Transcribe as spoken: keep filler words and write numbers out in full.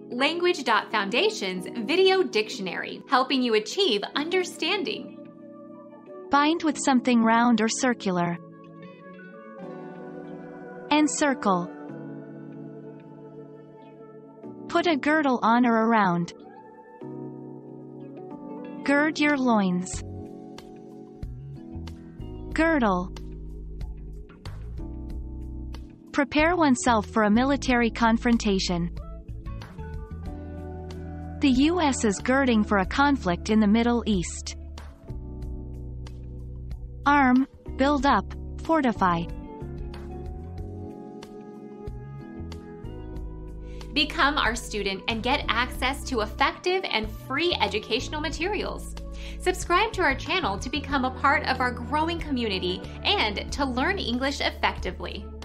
Language Foundation's Video Dictionary, helping you achieve understanding. Bind with something round or circular. Encircle. Put a girdle on or around. Gird your loins. Girdle. Prepare oneself for a military confrontation. The U S is girding for a conflict in the Middle East. Arm, build up, fortify. Become our student and get access to effective and free educational materials. Subscribe to our channel to become a part of our growing community and to learn English effectively.